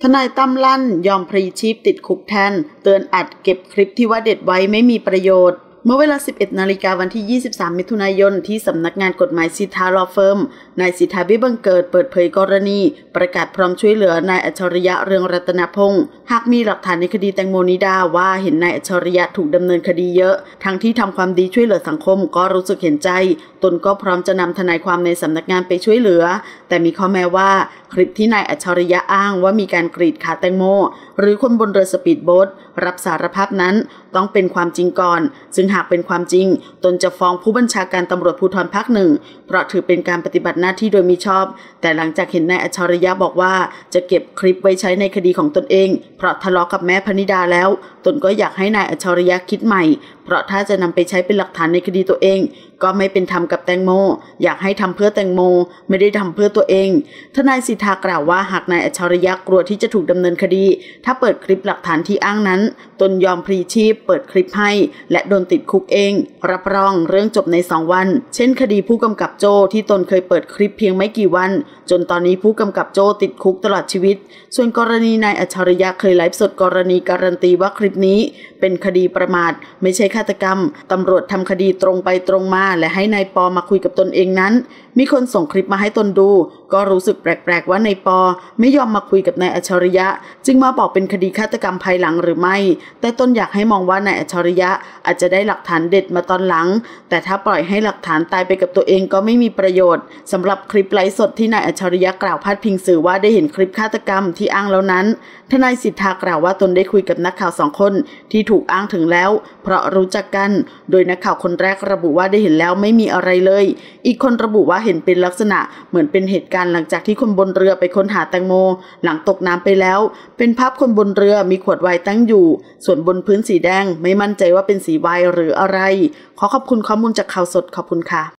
นายตั้มลั่นยอมพลีชีพติดคุกแทนเตือนอัดเก็บคลิปที่ว่าเด็ดไว้ไม่มีประโยชน์เมื่อเวลา 11 นาฬิกาวันที่ 23 มิถุนายนที่สำนักงานกฎหมายสิทธาลอว์เฟิร์มนายสิทธาเบี้ยบังเกิดเปิดเผยกรณีประกาศพร้อมช่วยเหลือนายอัจฉริยะเรืองรัตนพงศ์หากมีหลักฐานในคดีแตงโมนิดาว่าเห็นนายอัจฉริยะถูกดำเนินคดีเยอะทั้งที่ทำความดีช่วยเหลือสังคมก็รู้สึกเห็นใจตนก็พร้อมจะนำทนายความในสำนักงานไปช่วยเหลือแต่มีข้อแม้ว่าคลิปที่นายอัจฉริยะอ้างว่ามีการกรีดขาแตงโมหรือคนบนเรือสปีดโบ๊ทรับสารภาพนั้นต้องเป็นความจริงก่อนซึ่งหากเป็นความจริงตนจะฟ้องผู้บัญชาการตำรวจภูธรภาคหนึ่งเพราะถือเป็นการปฏิบัติหน้าที่โดยมิชอบแต่หลังจากเห็นนายอัจฉริยะบอกว่าจะเก็บคลิปไว้ใช้ในคดีของตนเองเพราะทะเลาะกับแม่พนิดาแล้วตนก็อยากให้นายอัจฉริยะคิดใหม่เพราะถ้าจะนำไปใช้เป็นหลักฐานในคดีตัวเองก็ไม่เป็นธรรมกับแตงโมอยากให้ทำเพื่อแตงโมไม่ได้ทำเพื่อตัวเองทนายสิทธากล่าวว่าหากนายอัจฉริยะกลัวที่จะถูกดำเนินคดีถ้าเปิดคลิปหลักฐานที่อ้างนั้นตนยอมพลีชีพเปิดคลิปให้และโดนติดคุกเองรับรองเรื่องจบใน2 วันเช่นคดีผู้กำกับโจ้ที่ตนเคยเปิดคลิปเพียงไม่กี่วันจนตอนนี้ผู้กำกับโจ้ติดคุกตลอดชีวิตส่วนกรณีนายอัจฉริยะเคยไลฟ์สดกรณีการันตีว่าคลิปนี้เป็นคดีประมาทไม่ใช่ฆาตกรรมตำรวจทำคดีตรงไปตรงมาและให้นายปอมาคุยกับตนเองนั้นมีคนส่งคลิปมาให้ตนดูก็รู้สึกแปลกๆว่านายปอไม่ยอมมาคุยกับนายอัจฉริยะจึงมาบอกเป็นคดีฆาตกรรมภายหลังหรือไม่แต่ตนอยากให้มองว่านายอัจฉริยะอาจจะได้หลักฐานเด็ดมาตอนหลังแต่ถ้าปล่อยให้หลักฐานตายไปกับตัวเองก็ไม่มีประโยชน์สำหรับคลิปไลฟ์สดที่นายอัจฉริยะกล่าวพาดพิงสื่อว่าได้เห็นคลิปฆาตกรรมที่อ้างแล้วนั้นทนายสิทธากล่าวว่าตนได้คุยกับนักข่าว2 คนที่ถูกอ้างถึงแล้วเพราะรู้จักกันโดยนักข่าวคนแรกระบุว่าได้เห็นแล้วไม่มีอะไรเลยอีกคนระบุว่าเห็นเป็นลักษณะเหมือนเป็นเหตุการณ์หลังจากที่คนบนเรือไปค้นหาแตงโมหลังตกน้ำไปแล้วเป็นภาพคนบนเรือมีขวดไวน์ตั้งอยู่ส่วนบนพื้นสีแดงไม่มั่นใจว่าเป็นสีไวน์หรืออะไรขอขอบคุณข้อมูลจากข่าวสดขอบคุณค่ะ